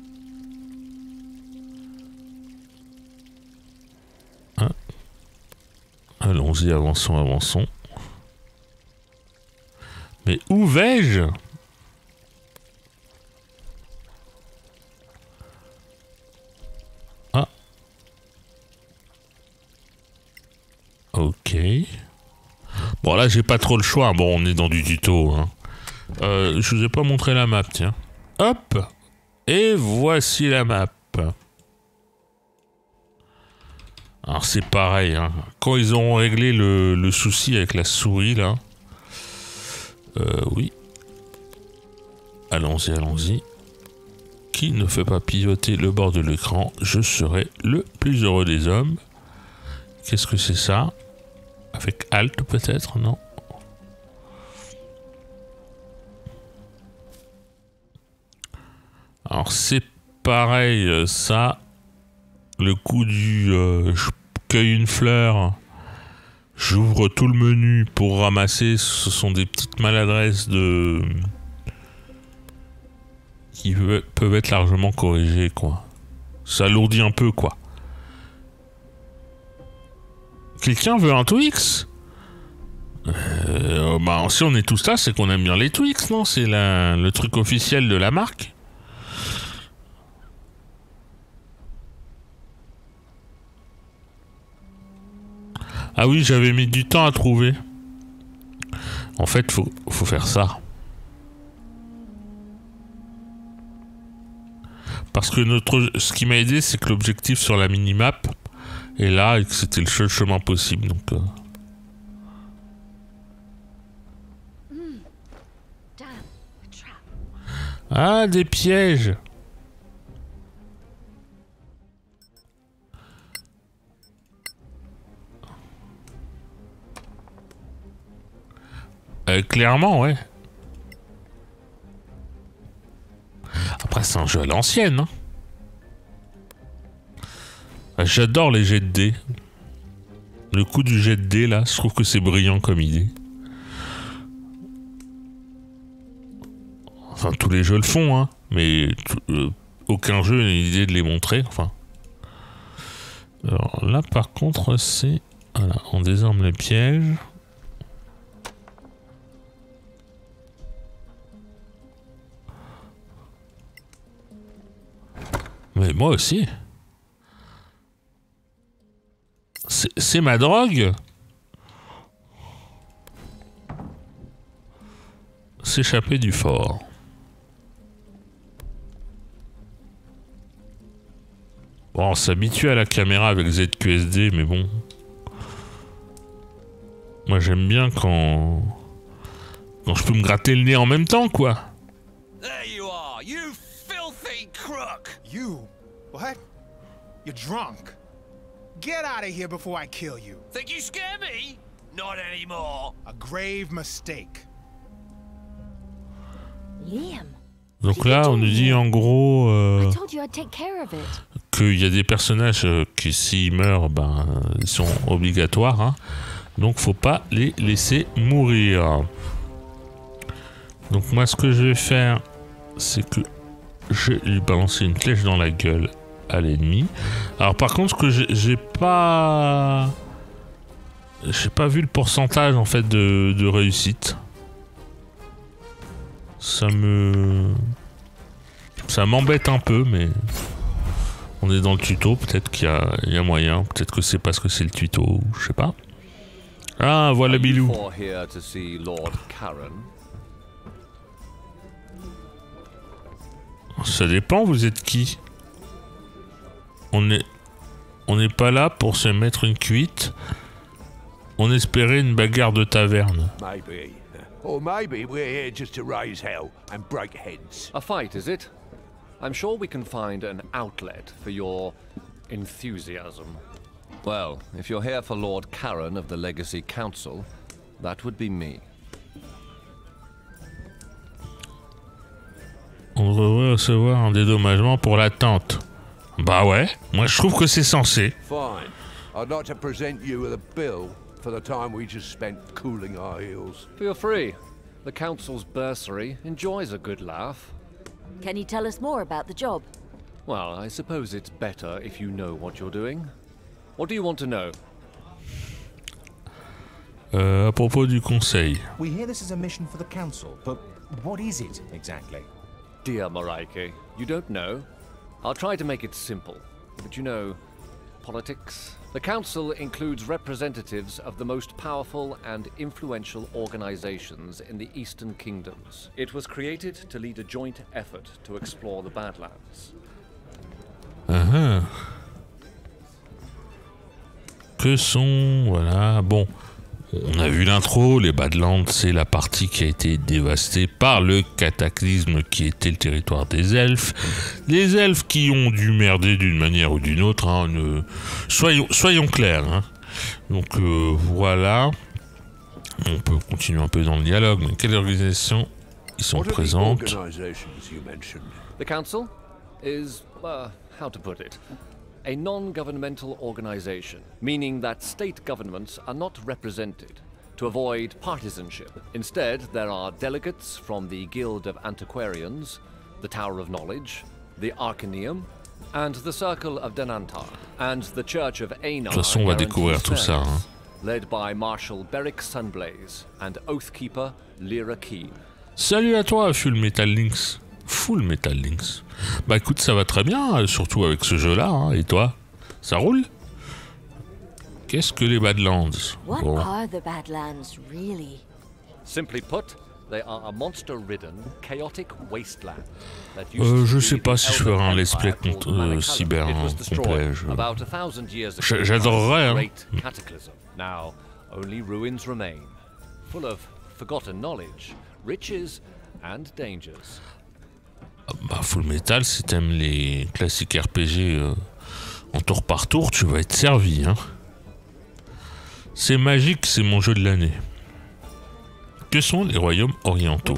Hein. Allons-y, avançons, avançons. Mais où vais-je? Ah. Ok. Bon, là, j'ai pas trop le choix. Bon, on est dans du tuto. Hein. Euh, je vous ai pas montré la map, tiens. Hop. Et voici la map. Alors, c'est pareil. Hein. Quand ils auront réglé le, le souci avec la souris, là... Euh, oui. Allons-y, allons-y. Qui ne fait pas pivoter le bord de l'écran, je serai le plus heureux des hommes. Qu'est-ce que c'est ça? Avec Alt peut-être, non? Alors c'est pareil, ça. Le coup du... Euh, je cueille une fleur... J'ouvre tout le menu pour ramasser, ce sont des petites maladresses de... qui peuvent être largement corrigées, quoi. Ça alourdit un peu, quoi. Quelqu'un veut un Twix? euh, Bah, si on est tous là, c'est qu'on aime bien les Twix, non? C'est la... le truc officiel de la marque. Ah oui, j'avais mis du temps à trouver. En fait, faut, faut faire ça. Parce que notre, ce qui m'a aidé, c'est que l'objectif sur la minimap est là et que c'était le seul chemin possible. Donc, euh... Mm. Damn, a trap. Ah, des pièges. Euh, clairement, ouais. Après, c'est un jeu à l'ancienne. Hein. J'adore les jets de dés. Le coup du jet de dés, là, je trouve que c'est brillant comme idée. Enfin, tous les jeux le font, hein. Mais euh, aucun jeu n'a l'idée de les montrer, enfin. Alors là, par contre, c'est... Voilà, on désarme les pièges. Mais moi aussi. C'est ma drogue. S'échapper du fort. Bon, on s'habitue à la caméra avec Z Q S D, mais bon. Moi, j'aime bien quand... quand je peux me gratter le nez en même temps, quoi. There you are, you filthy crook! You? What? You're drunk. Get out of here before I kill you. Think you scare me? Not anymore. A grave mistake. Liam. Donc là, on nous dit en gros euh, qu'il y a des personnages euh, qui s'ils meurent, ben, ils sont obligatoires. Hein. Donc faut pas les laisser mourir. Donc moi, ce que je vais faire, c'est que je vais lui balancer une flèche dans la gueule à l'ennemi. Alors par contre, ce que j'ai pas... J'ai pas vu le pourcentage en fait de, de réussite. Ça me... Ça m'embête un peu, mais... On est dans le tuto, peut-être qu'il y a, il y a moyen. Peut-être que c'est parce que c'est le tuto, je sais pas. Ah, voilà Bilou. Ça dépend, vous êtes qui? On est... On n'est pas là pour se mettre une cuite. On espérait une bagarre de taverne. Maybe. Or maybe we're here just to raise hell and break heads. A fight, is it? I'm sure we can find an outlet for your enthusiasm. Well, if you're here for Lord Karen of the Legacy Council, that would be me. On devrait recevoir un dédommagement pour la tente. Bah ouais, moi je trouve que c'est censé. Fine. I'd like to present you with a bill for the time we just spent cooling our heels. Feel free. The Council's bursary enjoys a good laugh. Can you tell us more about the job? Well, I suppose it's better if you know what you're doing. What do you want to know? Euh, à propos du conseil. We hear this is a mission for the council, but what is it exactly? Dear Moraike, you don't know? I'll try to make it simple. But you know, politics? The council includes representatives of the most powerful and influential organizations in the Eastern Kingdoms. It was created to lead a joint effort to explore the Badlands. Uh-huh. Que sont... Voilà, bon... On a vu l'intro, les Badlands, c'est la partie qui a été dévastée par le cataclysme qui était le territoire des elfes. Les elfes qui ont dû merder d'une manière ou d'une autre, hein, ne... soyons, soyons clairs. Hein. Donc euh, voilà, on peut continuer un peu dans le dialogue, mais quelle organisation ils sont présentes? The council is, uh, how to put it? A non-governmental organization, meaning that state governments are not represented, to avoid partisanship. Instead, there are delegates from the Guild of Antiquarians, the Tower of Knowledge, the Arcaneum, and the Circle of Denantar, and the Church of Einar. De toute façon, on va découvrir tout ça. Hein. Led by Marshal Beric Sunblaze and Oathkeeper Lyra Keen. Salut à toi, Full Metal Links. Full Metal Links. Bah écoute, ça va très bien, surtout avec ce jeu-là. Hein. Et toi, ça roule? Qu'est-ce que les Badlands? What bon. are the Badlands, really? Simply put, they are a monster-ridden, chaotic wasteland. Euh, je sais pas si je ferai un let's play contre euh, cyber hein, complet. Je... J'adorerais. Hein. Now, only ruins remain, full of forgotten knowledge, riches and dangers. Bah, Full Metal, si t'aimes les classiques R P G euh, en tour par tour, tu vas être servi. Hein. C'est magique, c'est mon jeu de l'année. Que sont les royaumes orientaux?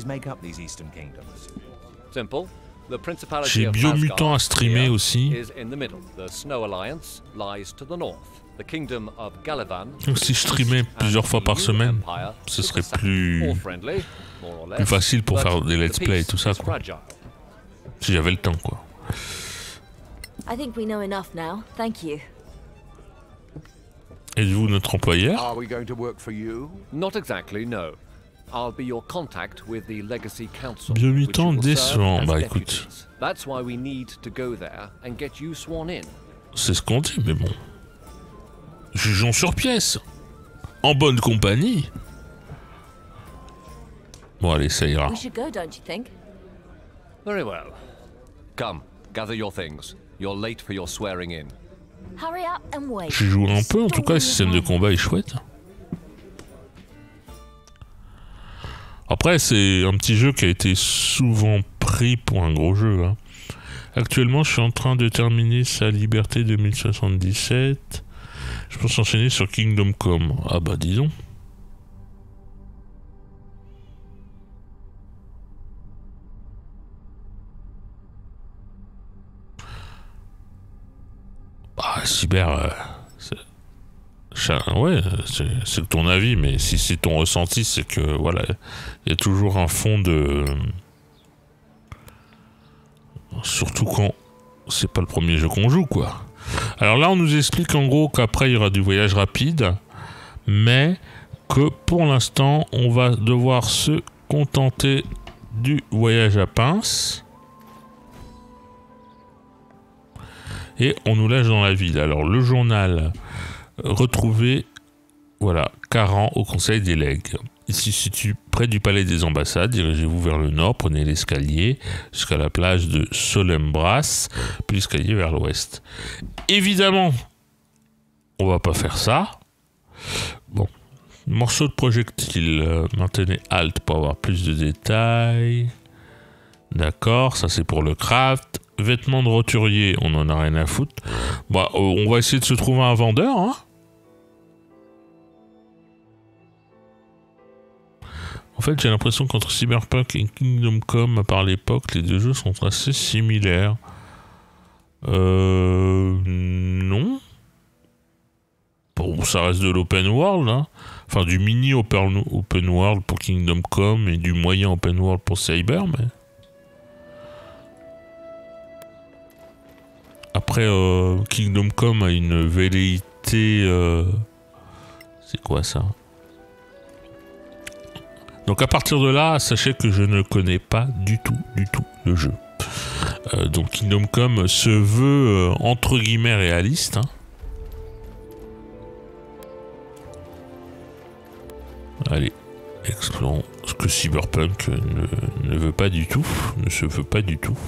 J'ai Biomutant à streamer aussi. Donc si je streamais plusieurs fois par semaine, ce serait plus, plus facile pour faire des let's play et tout ça, quoi. Si j'avais le temps, quoi. I think we know enough now. Thank you. Êtes-vous notre employeur? Are we going to work for you? Not exactly, no. I'll be your contact with the Legacy Council. Biomutant décevant, bah écoute. That's why we need to go there and get you sworn in. C'est ce qu'on dit, mais bon. Jugeons sur pièce. En bonne compagnie. Bon, allez, ça ira. We should go, don't you think? Very well. Come, gather your things. You're late for your swearing in. Hurry up and wait. J'ai joué un peu, en tout cas, le système de combat est chouette. Après, c'est un petit jeu qui a été souvent pris pour un gros jeu. Hein. Actuellement, je suis en train de terminer Sa Liberté deux mille soixante-dix-sept. Je pense enchaîner sur Kingdom Come. Ah bah disons. Ah, Cyber, euh, c'est... ouais, c'est, c'est ton avis, mais si c'est ton ressenti, c'est que voilà, il y a toujours un fond de... Surtout quand c'est pas le premier jeu qu'on joue, quoi. Alors là, on nous explique en gros qu'après, il y aura du voyage rapide, mais que pour l'instant, on va devoir se contenter du voyage à pince. Et on nous lâche dans la ville. Alors, le journal, retrouvé, voilà, Caran au Conseil des Legs. Il se situe près du palais des ambassades. Dirigez-vous vers le nord, prenez l'escalier jusqu'à la plage de Solembras, puis l'escalier vers l'ouest. Évidemment, on va pas faire ça. Bon, morceau de projectile. Euh, maintenez Alt pour avoir plus de détails. D'accord, ça c'est pour le craft. Vêtements de roturier, on en a rien à foutre. Bah, euh, on va essayer de se trouver un vendeur, hein. En fait, j'ai l'impression qu'entre Cyberpunk et Kingdom Come, à part l'époque, les deux jeux sont assez similaires. Euh... Non. Bon, ça reste de l'open world, hein. Enfin, du mini open, open world pour Kingdom Come et du moyen open world pour Cyber, mais... Après, euh, Kingdom Come a une velléité... Euh... C'est quoi ça? Donc à partir de là, sachez que je ne connais pas du tout, du tout le jeu. Euh, donc Kingdom Come se veut euh, entre guillemets réaliste. Hein. Allez, explorons ce que Cyberpunk ne, ne veut pas du tout, ne se veut pas du tout.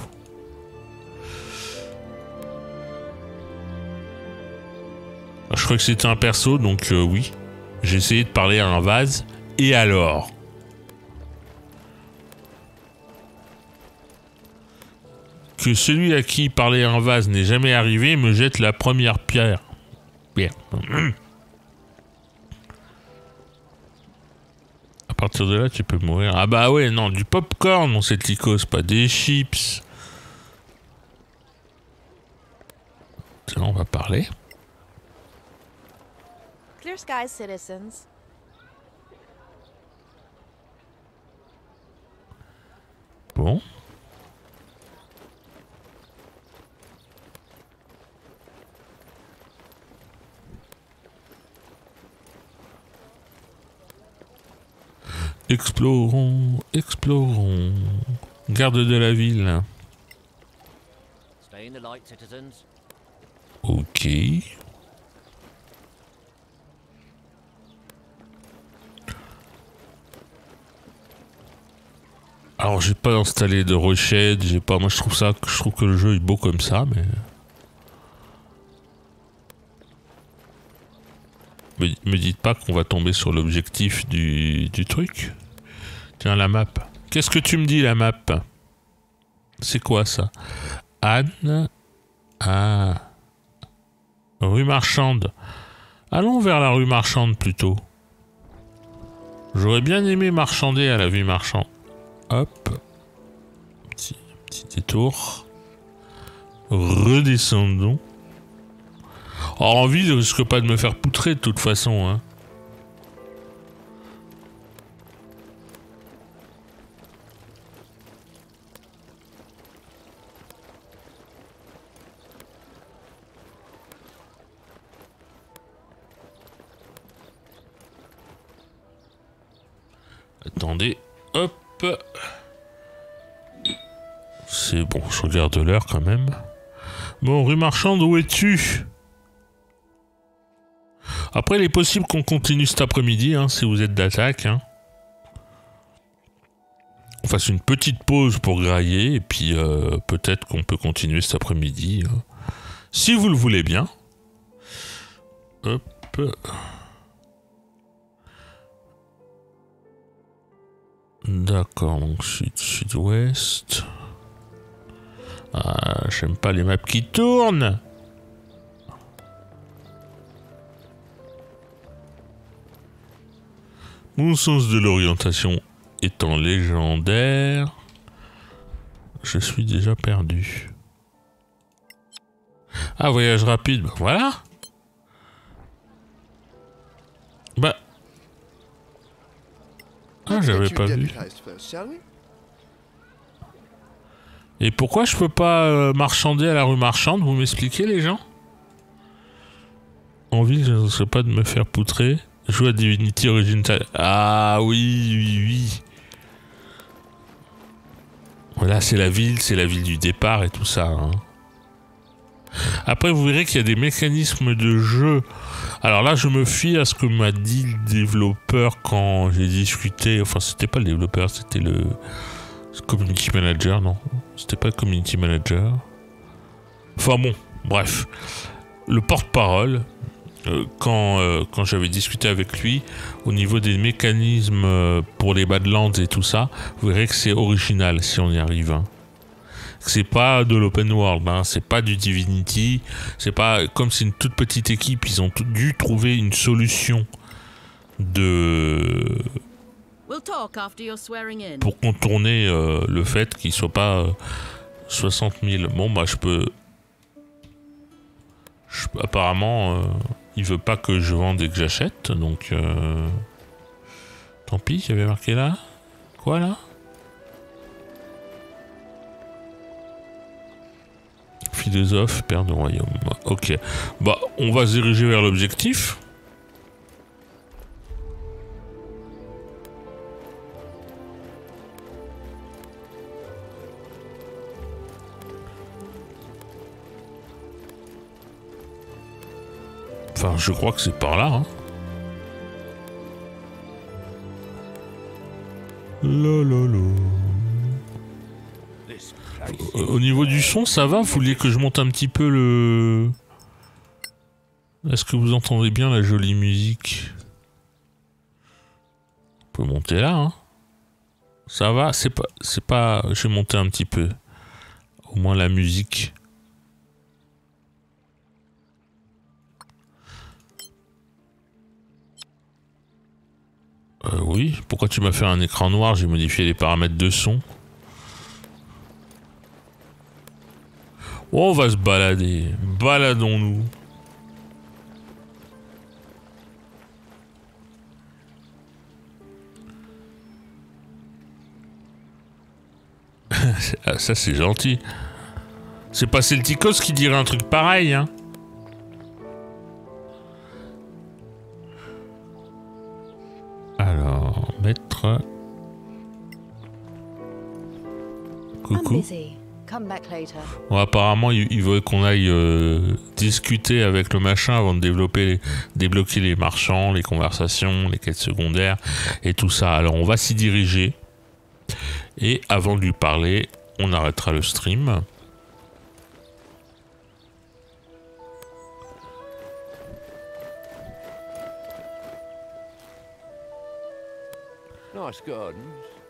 Je crois que c'était un perso, donc euh, oui. J'ai essayé de parler à un vase, et alors? Que celui à qui parler à un vase n'est jamais arrivé me jette la première pierre. Pierre. À partir de là, tu peux mourir. Ah bah ouais, non, du popcorn, mon Celticos, pas des chips. Tiens, on va parler. Clear skies, citizens. Bon. Explorons, explorons. Garde de la ville. Stay in the light, citizens. Ok. Alors j'ai pas installé de rochette, j'ai pas. Moi je trouve ça, je trouve que le jeu est beau comme ça, mais. Me, me dites pas qu'on va tomber sur l'objectif du, du truc. Tiens, la map. Qu'est-ce que tu me dis, la map? C'est quoi ça? Anne. Ah. Rue Marchande. Allons vers la rue Marchande plutôt. J'aurais bien aimé marchander à la rue Marchande. Hop. Petit, petit détour. Redescendons. Alors, envie ne risque pas de me faire poutrer de toute façon, hein. Attendez, hop. C'est bon, je regarde l'heure quand même. Bon, rue Marchande, où es-tu? Après, il est possible qu'on continue cet après-midi, hein, si vous êtes d'attaque. Hein. On fasse une petite pause pour grailler, et puis euh, peut-être qu'on peut continuer cet après-midi. Hein. Si vous le voulez bien. Hop. D'accord, donc sud, sud-ouest. Ah, j'aime pas les maps qui tournent. Mon sens de l'orientation étant légendaire, je suis déjà perdu. Ah, voyage rapide, bah voilà. Bah. Ah, j'avais pas vu. Et pourquoi je peux pas euh, marchander à la rue Marchande? Vous m'expliquez, les gens? Envie, je ne sais pas de me faire poutrer. Joue à Divinity Original. Ah oui, oui, oui. Voilà, c'est la ville, c'est la ville du départ et tout ça. Hein. Après, vous verrez qu'il y a des mécanismes de jeu. Alors là, je me fie à ce que m'a dit le développeur quand j'ai discuté. Enfin, c'était pas le développeur, c'était le community manager, non. C'était pas le community manager. Enfin bon, bref. Le porte-parole. Quand, euh, quand j'avais discuté avec lui au niveau des mécanismes euh, pour les Badlands et tout ça, vous verrez que c'est original si on y arrive. Hein. C'est pas de l'open world, hein, c'est pas du Divinity, c'est pas comme c'est une toute petite équipe, ils ont dû trouver une solution de We'll talk after your swearing in. pour contourner euh, le fait qu'il soit pas euh, soixante mille. Bon bah je peux, je... apparemment. Euh... Il veut pas que je vende et que j'achète, donc euh... tant pis, il y avait marqué là. Quoi là? Philosophe, père de royaume. Ok. Bah, on va se diriger vers l'objectif. Enfin, je crois que c'est par là. Hein. Lololo. Au niveau du son, ça va? Vous voulez que je monte un petit peu le... Est-ce que vous entendez bien la jolie musique? On peut monter là, hein. Ça va? C'est pas... C'est pas... Je vais monter un petit peu. Au moins la musique. Euh, oui. Pourquoi tu m'as fait un écran noir? J'ai modifié les paramètres de son. Oh, on va se balader. Baladons-nous. Ça, c'est gentil. C'est pas Celticos qui dirait un truc pareil, hein. Alors, mettre... Coucou. Bon, apparemment, il, il veut qu'on aille euh, discuter avec le machin avant de développer, débloquer les marchands, les conversations, les quêtes secondaires et tout ça. Alors, on va s'y diriger. Et avant de lui parler, on arrêtera le stream. Nice gardens.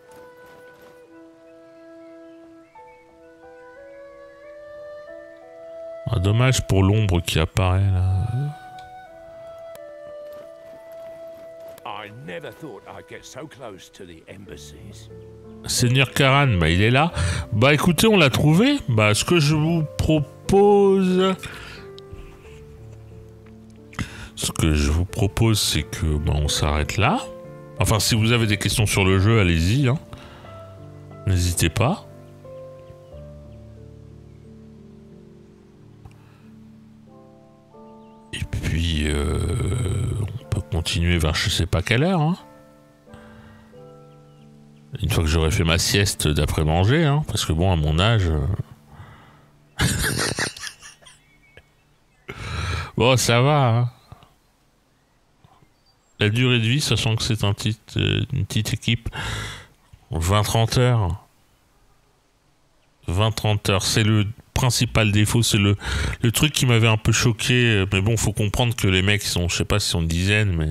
Ah, dommage pour l'ombre qui apparaît là. I never thought I'd get so close to the embassies. Seigneur Karan, bah il est là. Bah écoutez, on l'a trouvé. Bah ce que je vous propose... Ce que je vous propose, c'est que bah, on s'arrête là. Enfin, si vous avez des questions sur le jeu, allez-y. Hein. N'hésitez pas. Et puis, euh, on peut continuer vers je sais pas quelle heure. Hein. Une fois que j'aurai fait ma sieste d'après-manger, hein, parce que bon, à mon âge... Euh... bon, ça va. Hein. La durée de vie, sachant que c'est un petit, euh, une petite équipe, vingt trente heures. vingt trente heures, c'est le principal défaut, c'est le, le truc qui m'avait un peu choqué. Mais bon, faut comprendre que les mecs sont, je sais pas si sont une dizaine, mais...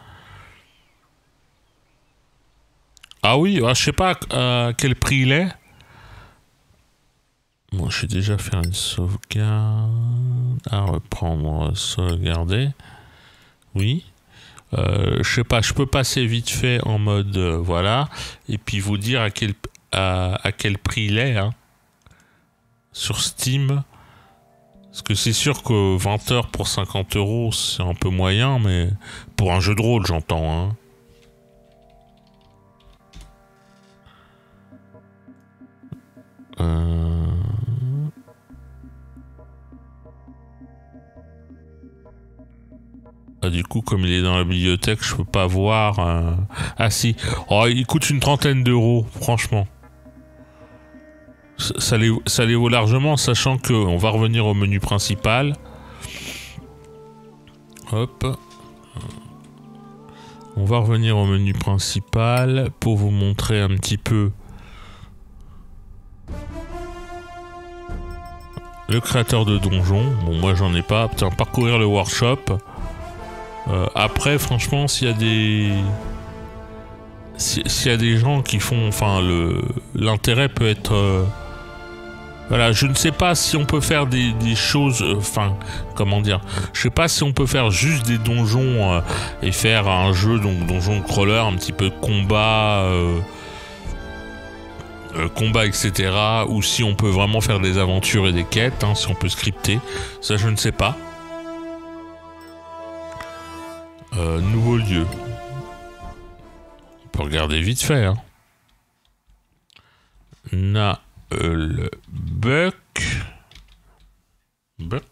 Ah oui, ah, je sais pas à quel prix il est. Moi, bon, j'ai déjà fait une sauvegarde. À reprendre, sauvegarder. Oui. Euh, je sais pas, je peux passer vite fait en mode euh, voilà. Et puis vous dire à quel, à, à quel prix il est. Hein, sur Steam. Parce que c'est sûr que vingt heures pour cinquante euros, c'est un peu moyen. Mais pour un jeu de rôle, j'entends. Hein. Euh... Ah, du coup, comme il est dans la bibliothèque, je peux pas voir... Euh... Ah si, oh, il coûte une trentaine d'euros, franchement. Ça, ça, les, ça les vaut largement, sachant que on va revenir au menu principal. Hop. On va revenir au menu principal pour vous montrer un petit peu... Le créateur de donjons, bon moi j'en ai pas, putain, parcourir le workshop. Euh, après franchement s'il y a des... S'il y a des gens qui font... Enfin le l'intérêt peut être... Euh... Voilà, je ne sais pas si on peut faire des, des choses... Enfin, euh, comment dire... Je sais pas si on peut faire juste des donjons euh, et faire un jeu, donc donjon crawler, un petit peu combat... Euh... Euh, combat, et cetera. Ou si on peut vraiment faire des aventures et des quêtes, hein, si on peut scripter. Ça, je ne sais pas. Euh, nouveau lieu. On peut regarder vite fait. Hein. Naelbuck. Buck.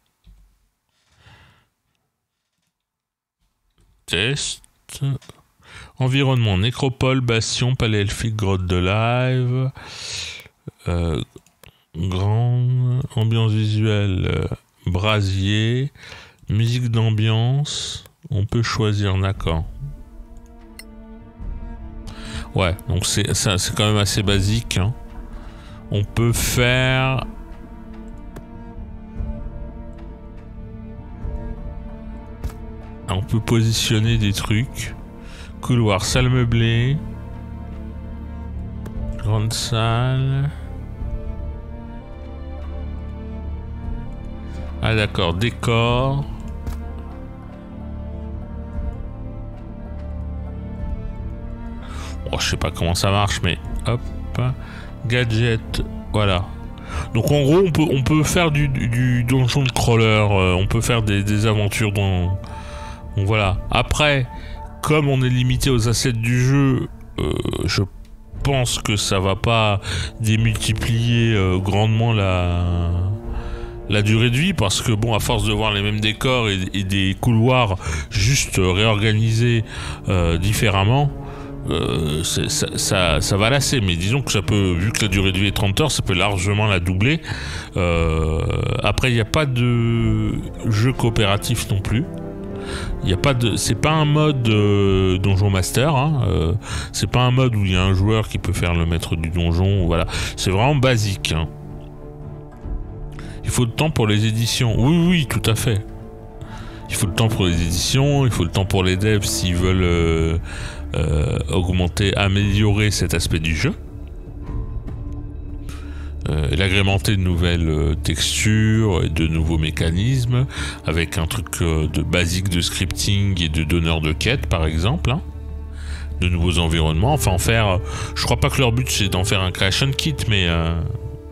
Test. Environnement, nécropole, bastion, palais elfique, grotte de live, euh, grande ambiance visuelle, euh, brasier, Musique d'ambiance. On peut choisir, d'accord. Ouais, donc c'est ça, c'est quand même assez basique. Hein. On peut faire... On peut positionner des trucs. Couloir, salle meublée. Grande salle. Ah d'accord, décor. Oh, je sais pas comment ça marche, mais hop. Gadget, voilà. Donc en gros, on peut, on peut faire du, du, du donjon de crawler. Euh, on peut faire des, des aventures dans... Donc voilà. Après, comme on est limité aux assets du jeu, euh, je pense que ça va pas démultiplier euh, grandement la... la durée de vie, parce que bon, à force de voir les mêmes décors et, et des couloirs juste réorganisés euh, différemment, euh, ça, ça, ça va lasser. Mais disons que ça peut, vu que la durée de vie est trente heures, ça peut largement la doubler. Euh, après, il n'y a pas de jeu coopératif non plus. Il y a pas de, c'est pas un mode euh, donjon master. Hein, euh, c'est pas un mode où il y a un joueur qui peut faire le maître du donjon. Voilà, c'est vraiment basique. Hein. Il faut le temps pour les éditions. Oui, oui, tout à fait. Il faut le temps pour les éditions, il faut le temps pour les devs s'ils veulent euh, euh, augmenter, améliorer cet aspect du jeu. Euh, l'agrémenter de nouvelles euh, textures et de nouveaux mécanismes, avec un truc euh, de basique de scripting et de donneur de quête, par exemple. Hein. De nouveaux environnements. Enfin, en faire... Euh, je crois pas que leur but, c'est d'en faire un creation kit, mais... Euh,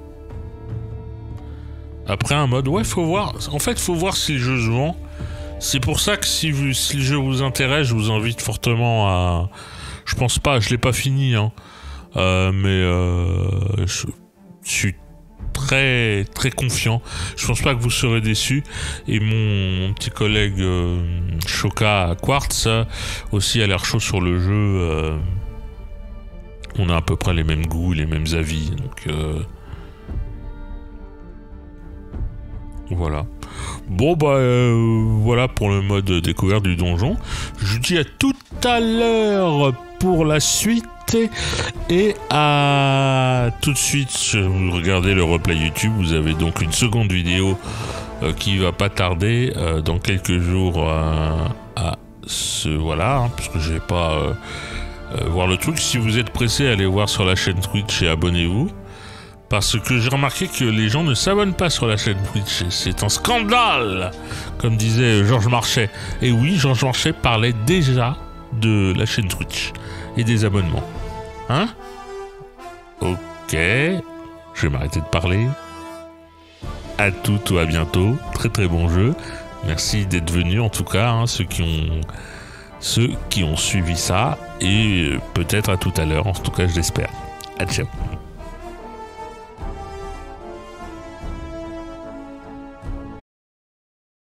Après un mode, ouais, faut voir. En fait, faut voir si le jeu se vend. C'est pour ça que si, vous, si le jeu vous intéresse, je vous invite fortement à. Je pense pas, je l'ai pas fini, hein. Euh, mais euh, je, je suis très très confiant. Je pense pas que vous serez déçus. Et mon, mon petit collègue euh, Shoka Quartz aussi a l'air chaud sur le jeu. Euh, on a à peu près les mêmes goûts, les mêmes avis. Donc. Euh, Voilà. Bon bah euh, voilà pour le mode découverte du donjon. Je vous dis à tout à l'heure pour la suite et à tout de suite. Si vous regardez le replay YouTube, vous avez donc une seconde vidéo euh, qui va pas tarder euh, dans quelques jours euh, à ce voilà, hein, parce que je vais pas euh, euh, voir le truc. Si vous êtes pressé, allez voir sur la chaîne Twitch et abonnez-vous. Parce que j'ai remarqué que les gens ne s'abonnent pas sur la chaîne Twitch. C'est un scandale, comme disait Georges Marchais. Et oui, Georges Marchais parlait déjà de la chaîne Twitch et des abonnements. Hein? Ok. Je vais m'arrêter de parler. À tout ou à bientôt. Très très bon jeu. Merci d'être venus en tout cas, hein, ceux qui ont ceux qui ont suivi ça. Et peut-être à tout à l'heure. En tout cas, je l'espère. À ciao.